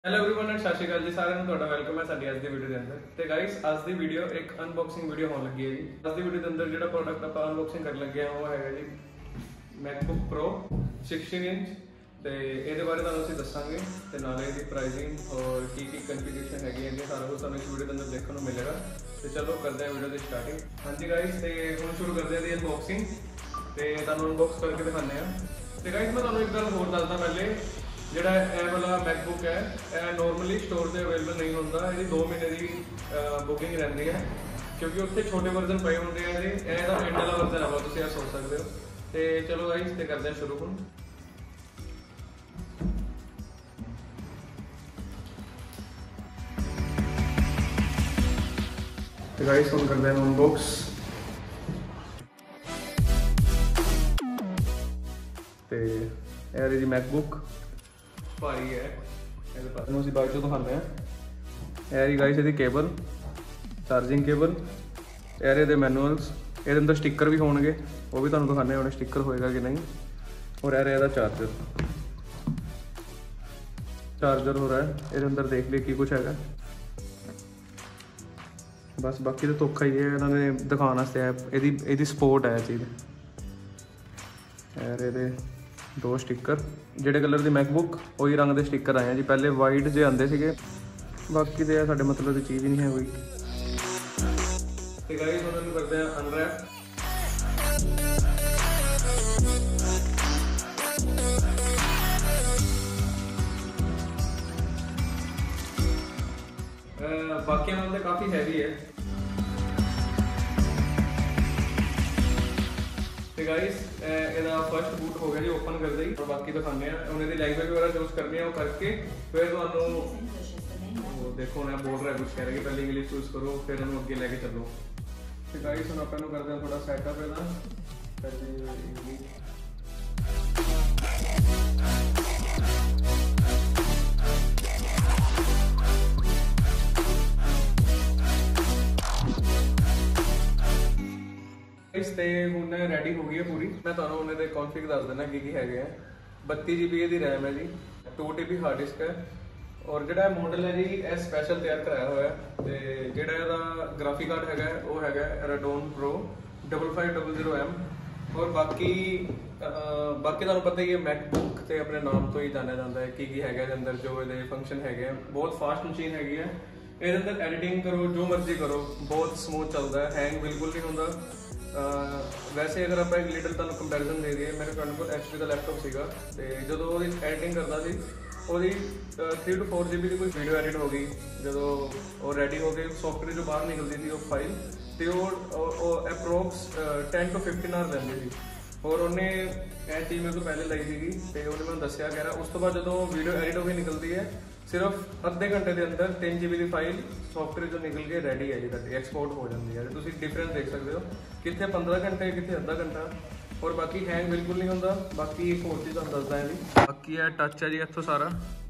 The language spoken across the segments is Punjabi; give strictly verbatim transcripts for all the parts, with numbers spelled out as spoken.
हेलो एवरीवन एंड सत श्री अकाल जी साਰਿਆਂ ਨੂੰ ਤੁਹਾਡਾ ਵੈਲਕਮ ਹੈ ਸਾਡੀ ਅੱਜ ਦੀ ਵੀਡੀਓ ਦੇ ਅੰਦਰ। ਤੇ ਗਾਇਸ ਅੱਜ ਦੀ ਵੀਡੀਓ ਇੱਕ ਅਨਬਾਕਸਿੰਗ ਵੀਡੀਓ ਹੋਣ ਲੱਗੀ ਹੈ ਜੀ। ਅੱਜ ਦੀ ਵੀਡੀਓ ਦੇ ਅੰਦਰ ਜਿਹੜਾ ਪ੍ਰੋਡਕਟ ਆਪਾਂ ਅਨਬਾਕਸਿੰਗ ਕਰਨ ਲੱਗੇ ਆ ਉਹ ਹੈਗਾ ਜੀ MacBook Pro सिक्सटीन ਇੰਚ। ਤੇ ਇਹਦੇ ਬਾਰੇ ਤੁਹਾਨੂੰ ਅਸੀਂ ਦੱਸਾਂਗੇ ਤੇ ਨਾਲੇ ਇਹਦੀ ਪ੍ਰਾਈਸਿੰਗ ਔਰ ਕੀ ਕੀ ਕਨਫੀਗਰੇਸ਼ਨ ਹੈਗੀ ਹੈ ਸਾਰਾ ਕੁਝ ਤੁਹਾਨੂੰ ਇਸ ਵੀਡੀਓ ਦੇ ਅੰਦਰ ਦੇਖਣ ਨੂੰ ਮਿਲੇਗਾ। ਤੇ ਚਲੋ ਕਰਦੇ ਹਾਂ ਵੀਡੀਓ ਦੀ ਸਟਾਰਟਿੰਗ। ਹਾਂਜੀ ਗਾਇਸ ਤੇ ਹੁਣ ਸ਼ੁਰੂ ਕਰਦੇ ਹਾਂ ਦੀ ਅਨਬਾਕਸਿੰਗ ਤੇ ਤੁਹਾਨੂੰ ਅਨਬਾਕਸ ਕਰਕੇ ਦਿਖਾਉਂਦੇ ਆ। ਤੇ ਗਾਇਸ ਮੈਂ ਤੁਹਾਨੂੰ ਇੱਕ ਗੱਲ ਹੋਰ ਦੱਸਦਾ ਪਹਿਲੇ, ਜਿਹੜਾ ਇਹ ਵਾਲਾ ਮੈਕਬੁੱਕ ਹੈ ਇਹ ਨੋਰਮਲੀ ਸਟੋਰ ਤੇ ਅਵੇਲੇਬਲ ਨਹੀਂ ਹੁੰਦਾ। ਇਹਦੀ ਦੋ ਮਹੀਨੇ ਦੀ ਬੁਕਿੰਗ ਰਹਿੰਦੀ ਹੈ ਕਿਉਂਕਿ ਉੱਥੇ ਛੋਟੇ ਵਰਜ਼ਨ ਪਏ ਹੁੰਦੇ ਆ। ਇਹਦੇ ਇਹ ਦਾ ਐਂਡ ਵਾਲਾ ਵਰਜ਼ਨ ਹੈ, ਤੁਸੀਂ ਇਹ ਸੋਚ ਸਕਦੇ ਹੋ। ਤੇ ਚਲੋ ਗਾਇਸ ਤੇ ਕਰਦੇ ਹਾਂ ਸ਼ੁਰੂ ਹੁਣ। ਤੇ ਗਾਇਸ ਹੁਣ ਕਰਦੇ ਹਾਂ ਅਨਬਾਕਸ। ਤੇ ਇਹ ਰਹੀ ਜੀ ਮੈਕਬੁੱਕ, ਭਾਰੀ ਹੈ। ਇਹਦੇ ਪਾਸ ਨੂੰ ਅਸੀਂ ਬਾਅਦ ਚੋਂ ਦਿਖਾਉਂਦੇ ਹਾਂ। ਇਹ ਰਹੀ ਗਾਇਸ ਇਹਦੀ ਕੇਬਲ, ਚਾਰਜਿੰਗ ਕੇਬਲ। ਇਹ ਇਹਦੇ ਮੈਨੂਅਲਸ, ਇਹਦੇ ਅੰਦਰ ਸਟicker ਵੀ ਹੋਣਗੇ, ਉਹ ਵੀ ਤੁਹਾਨੂੰ ਦਿਖਾਉਂਦੇ ਹਾਂ ਹੁਣ ਸਟicker ਹੋਏਗਾ ਕਿ ਨਹੀਂ। ਔਰ ਇਹ ਰਿਹਾ ਇਹਦਾ ਚਾਰਜਰ, ਚਾਰਜਰ ਹੋ ਰਿਹਾ ਹੈ ਇਹਦੇ ਅੰਦਰ। ਦੇਖ ਲਈ ਕੀ ਕੁਛ ਹੈਗਾ, ਬਸ ਬਾਕੀ ਤਾਂ ਧੋਖਾ ਹੀ ਹੈ ਇਹਨਾਂ ਨੇ ਦਿਖਾਉਣ ਵਾਸਤੇ। ਇਹਦੀ ਇਹਦੀ ਸਪੋਰਟ ਹੈ ਚੀਜ਼। ਇਹ ਇਹਦੇ ਦੋ ਸਟicker, ਜਿਹੜੇ ਕਲਰ ਦੀ ਮੈਕਬੁੱਕ ਉਹੀ ਰੰਗ ਦੇ ਸਟicker ਆਏ ਆ ਜੀ। ਪਹਿਲੇ ਵਾਈਟ ਜੇ ਆਉਂਦੇ ਸੀਗੇ, ਬਾਕੀ ਦੇ ਸਾਡੇ ਮਤਲਬ ਦੀ ਚੀਜ਼ ਹੀ ਨਹੀਂ ਹੈ ਕੋਈ। ਤੇ ਗਾਇਸ ਉਹਨਾਂ ਨੂੰ ਕਰਦੇ ਆ ਅਨਰੈਪ। ਬਾਕੀਆਂ ਨਾਲੋਂ ਤਾਂ ਕਾਫੀ ਹੈਵੀ ਹੈ। ਤੇ ਗਾਇਸ ਇਹਦਾ ਫਸਟ ਬੂਟ ਹੋ ਗਿਆ ਜੀ ਓਪਨ ਕਰਦੇ ਹੀ। ਬਾਕੀ ਦਿਖਾਉਂਦੇ ਆ ਉਹਨੇ ਦੀ ਲੈਂਗੁਏਜ ਵਗੈਰਾ ਚੂਜ਼ ਕਰਨੀ ਹੈ, ਉਹ ਕਰਕੇ ਫਿਰ ਤੁਹਾਨੂੰ ਉਹ ਦੇਖੋ ਨਾ ਬੋਲ ਰਿਹਾ ਕੁਝ ਕਹਿ ਰਿਹਾ ਕਿ ਪਹਿਲੇ ਇੰਗਲਿਸ਼ ਚੂਜ਼ ਕਰੋ ਫਿਰ ਉਹਨੂੰ ਅੱਗੇ ਲੈ ਕੇ ਚੱਲੋ। ਤੇ ਗਾਇਸ ਹੁਣ ਆਪਾਂ ਨੂੰ ਕਰਦੇ ਹਾਂ ਥੋੜਾ ਸੈਟਅਪ ਇਹਦਾ। ਇਸ ਤੇ ਹੁਣ ਰੈਡੀ ਹੋ ਗਈ ਹੈ ਪੂਰੀ। ਮੈਂ ਤੁਹਾਨੂੰ ਉਹਨਾਂ ਦੇ ਕੌਨਫਿਗ ਦੱਸ ਦਿੰਦਾ ਕੀ ਕੀ ਹੈਗੇ ਆ। ਬੱਤੀ ਜੀ ਬੀ ਦੀ ਰੈਮ ਹੈ ਜੀ, to T B hard disk ਹੈ। ਔਰ ਜਿਹੜਾ ਮਾਡਲ ਹੈ ਜੀ ਇਹ ਸਪੈਸ਼ਲ ਤਿਆਰ ਕਰਾਇਆ ਹੋਇਆ। ਤੇ ਜਿਹੜਾ ਇਹਦਾ ਗ੍ਰਾਫਿਕ ਕਾਰਡ ਹੈਗਾ ਉਹ ਹੈਗਾ Radeon Pro double five double zero M. ਔਰ ਬਾਕੀ ਬਾਕੀ ਤੁਹਾਨੂੰ ਪਤਾ ਹੀ ਹੈ ਮੈਕਬੁੱਕ ਤੇ ਆਪਣੇ ਨਾਮ ਤੋਂ ਹੀ ਜਾਣਿਆ ਜਾਂਦਾ ਹੈ ਕੀ ਕੀ ਹੈਗਾ ਇਹਦੇ ਅੰਦਰ। ਜੋ ਇਹਦੇ ਫੰਕਸ਼ਨ ਹੈਗੇ ਆ, ਬਹੁਤ ਫਾਸਟ ਮਸ਼ੀਨ ਹੈਗੀ ਹੈ। ਇਹਦੇ ਅੰਦਰ ਐਡੀਟਿੰਗ ਕਰੋ, ਜੋ ਮਰਜ਼ੀ ਕਰੋ, ਬਹੁਤ ਸਮੂਥ ਚੱਲਦਾ ਹੈ, ਹੈਂਗ ਬਿਲਕੁਲ ਨਹੀਂ ਹੁੰਦਾ। ਵੈਸੇ ਅਗਰ ਆਪਾਂ ਇੱਕ ਲਿਟਲ ਤੁਹਾਨੂੰ ਕੰਪੈਰੀਜ਼ਨ ਦੇ ਦਈਏ, ਮੇਰੇ ਫਰੈਂਡ ਕੋਲ ਐਚ ਪੀ ਦਾ ਲੈਪਟਾਪ ਸੀਗਾ ਤੇ ਜਦੋਂ ਉਹਦੀ ਐਡੀਟਿੰਗ ਕਰਦਾ ਸੀ ਉਹਦੀ three to four G B ਦੀ ਕੋਈ ਵੀਡੀਓ ਐਡਿਟ ਹੋ ਗਈ। ਜਦੋਂ ਉਹ ਰੈਡੀ ਹੋ ਕੇ ਸੌਫਟਵੇਅਰ ਜੋ ਬਾਹਰ ਨਿਕਲਦੀ ਸੀ ਉਹ ਫਾਈਲ, ਤੇ ਉਹ approx ten to fifteen hour ਲੈਂਦੀ ਸੀ। ਔਰ ਉਹਨੇ ਇਹ ਚੀਜ਼ ਮੇਰੇ ਤੋਂ ਪਹਿਲੇ ਲਈ ਸੀਗੀ ਤੇ ਉਹਨੇ ਮੈਨੂੰ ਦੱਸਿਆ ਕਹਿ ਰਿਹਾ ਉਸ ਤੋਂ ਬਾਅਦ ਜਦੋਂ ਵੀਡੀਓ ਐਡਿਟ ਹੋ ਕੇ ਨਿਕਲਦੀ ਹੈ ਸਿਰਫ ਅੱਧੇ ਘੰਟੇ ਦੇ ਅੰਦਰ ਤਿੰਨ ਜੀ ਬੀ ਦੀ ਫਾਈਲ ਸੌਫਟਵੇਅਰ ਜੋ ਨਿਕਲ ਕੇ ਰੈਡੀ ਹੈ ਜੀ ਤੁਹਾਡੀ, ਐਕਸਪੋਰਟ ਹੋ ਜਾਂਦੀ ਹੈ। ਤੁਸੀਂ ਡਿਫਰੈਂਸ ਦੇਖ ਸਕਦੇ ਹੋ, ਕਿੱਥੇ ਪੰਦਰਾਂ ਘੰਟੇ ਕਿੱਥੇ ਅੱਧਾ ਘੰਟਾ। ਔਰ ਬਾਕੀ ਹੈਂਗ ਬਿਲਕੁਲ ਨਹੀਂ ਹੁੰਦਾ। ਬਾਕੀ ਇੱਕ ਹੋਰ ਚੀਜ਼ ਤੁਹਾਨੂੰ ਦੱਸਦਾ ਇਹਦੀ, ਬਾਕੀ ਇਹ ਟੱਚ ਹੈ ਜੀ ਇੱਥੋਂ ਸਾਰਾ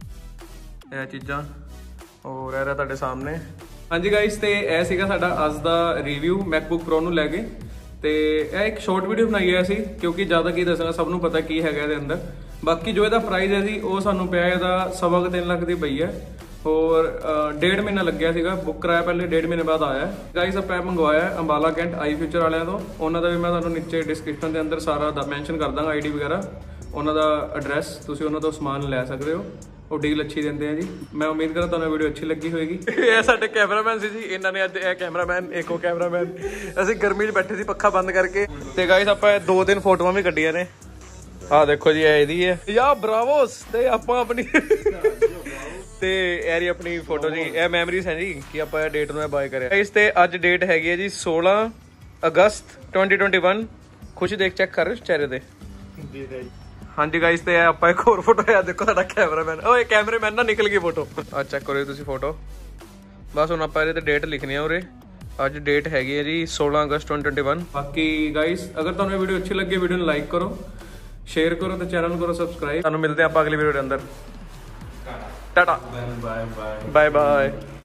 ਇਹ ਚੀਜ਼ਾਂ। ਔਰ ਇਹ ਤੁਹਾਡੇ ਸਾਹਮਣੇ। ਹਾਂਜੀ ਗਾਇਸ ਤੇ ਇਹ ਸੀਗਾ ਸਾਡਾ ਅੱਜ ਦਾ ਰਿਵਿਊ ਮੈਕਬੁੱਕ ਪ੍ਰੋ ਨੂੰ ਲੈ ਕੇ। ਤੇ ਇਹ ਇੱਕ ਸ਼ਾਰਟ ਵੀਡੀਓ ਬਣਾਈ ਹੈ ਅਸੀਂ ਕਿਉਂਕਿ ਜ਼ਿਆਦਾ ਕੀ ਦੱਸਣਾ, ਸਭ ਨੂੰ ਪਤਾ ਕੀ ਹੈਗਾ ਇਹਦੇ ਅੰਦਰ। ਬਾਕੀ ਜੋ ਇਹਦਾ ਪ੍ਰਾਈਸ ਹੈ ਜੀ ਉਹ ਸਾਨੂੰ ਪਿਆ ਇਹਦਾ ਸਵਾ ਕੁ ਤਿੰਨ ਲੱਖ ਦੀ ਪਈ ਹੈ। ਔਰ ਡੇਢ ਮਹੀਨਾ ਲੱਗਿਆ ਸੀਗਾ, ਬੁੱਕ ਕਰਾਇਆ ਪਹਿਲੇ, ਡੇਢ ਮਹੀਨੇ ਬਾਅਦ ਆਇਆ। ਗਾਈਸ ਆਪਾਂ ਇਹ ਮੰਗਵਾਇਆ ਅੰਬਾਲਾ ਕੈਂਟ ਆਈ ਫਿਊਚਰ ਵਾਲਿਆਂ ਤੋਂ। ਉਹਨਾਂ ਦਾ ਵੀ ਮੈਂ ਤੁਹਾਨੂੰ ਨੀਚੇ ਡਿਸਕ੍ਰਿਪਸ਼ਨ ਦੇ ਅੰਦਰ ਸਾਰਾ ਦਾ ਮੈਂਸ਼ਨ ਕਰ ਦਾਂਗਾ, ਆਈ ਡੀ ਵਗੈਰਾ, ਉਹਨਾਂ ਦਾ ਐਡਰੈਸ। ਤੁਸੀਂ ਉਹਨਾਂ ਤੋਂ ਸਮਾਨ ਲੈ ਸਕਦੇ ਹੋ, ਉਹ ਡੀਲ ਅੱਛੀ ਦਿੰਦੇ ਆ ਜੀ। ਮੈਂ ਉਮੀਦ ਕਰਦਾ ਤੁਹਾਨੂੰ ਵੀਡੀਓ ਅੱਛੀ ਲੱਗੀ ਹੋਏਗੀ। ਇਹ ਸਾਡੇ ਕੈਮਰਾਮੈਨ ਸੀ ਜੀ, ਇਹਨਾਂ ਨੇ ਅੱਜ ਇਹ ਕੈਮਰਾਮੈਨ ਇੱਕ ਉਹ ਕੈਮਰਾਮੈਨ ਅਸੀਂ ਗਰਮੀ 'ਚ ਬੈਠੇ ਸੀ ਪੱਖਾ ਬੰਦ ਕਰਕੇ। ਤੇ ਗਾਈਸ ਆਪਾਂ ਦੋ ਤਿੰਨ ਫੋਟੋਆਂ ਵੀ ਕੱਢੀਆਂ ਨੇ। ਆਹ ਦੇਖੋ ਜੀ ਇਹ ਇਹਦੀ ਹੈ ਯਾ ਬਰਾਵੋਸ। ਤੇ ਆਪਾਂ ਆਪਣੀ ਤੇ ਇਹ ਰਹੀ ਆਪਣੀ ਫੋਟੋ ਜੀ, ਇਹ ਮੈਮਰੀਜ਼ ਹੈ ਜੀ ਕਿ ਆਪਾਂ ਇਹ ਡੇਟ ਨੂੰ ਬਾਏ ਕਰਿਆ। ਇਸ ਤੇ ਅੱਜ ਡੇਟ ਹੈਗੀ ਹੈ ਜੀ ਸੋਲਾਂ ਅਗਸਤ ਟਵੈਂਟੀ ਟਵੈਂਟੀ ਵਨ। ਖੁਸ਼ੀ ਦੇਖ ਚੈੱਕ ਕਰ ਚਿਹਰੇ ਤੇ। ਹਾਂਜੀ ਗਾਇਸ ਤੇ ਆਪਾਂ ਇੱਕ ਹੋਰ ਫੋਟੋ ਹੈ, ਦੇਖੋ ਸਾਡਾ ਕੈਮਰਾਮੈਨ। ਓਏ ਕੈਮਰਾਮੈਨ ਨਾ ਨਿਕਲ ਗਈ ਫੋਟੋ। ਆ ਚੈੱਕ ਕਰੋ ਤੁਸੀਂ ਫੋਟੋ। ਬਸ ਹੁਣ ਆਪਾਂ ਇਹਦੇ ਤੇ ਡੇਟ ਲਿਖਣੀ ਆ ਉਰੇ। ਅੱਜ ਡੇਟ ਹੈਗੀ ਹੈ ਜੀ ਸੋਲਾਂ ਅਗਸਤ ਟਵੈਂਟੀ ਟਵੈਂਟੀ ਵਨ। ਬਾਕੀ ਗਾਇਸ ਅਗਰ ਤੁਹਾਨੂੰ ਇਹ ਵੀਡੀਓ ਅੱਛੀ ਲੱਗੀ, ਵੀਡੀਓ ਨੂੰ ਲਾਈਕ ਕਰੋ, ਸ਼ੇਅਰ ਕਰੋ ਤੇ ਚੈਨਲ ਨੂੰ ਕਰੋ ਸਬਸਕ੍ਰਾਈਬ। ਤੁਹਾਨੂੰ ਮਿਲਦੇ ਆਪਾਂ ਅਗਲੀ ਵੀਡੀਓ ਦੇ ਅੰਦਰ। Tata, bye bye.